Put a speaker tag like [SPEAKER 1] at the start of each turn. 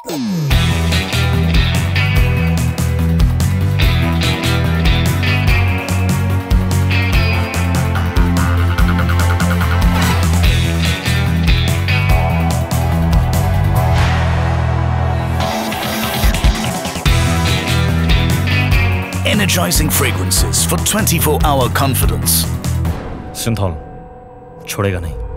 [SPEAKER 1] Energizing fragrances for 24-hour confidence.
[SPEAKER 2] Cinthol छोड़ेगा नहीं।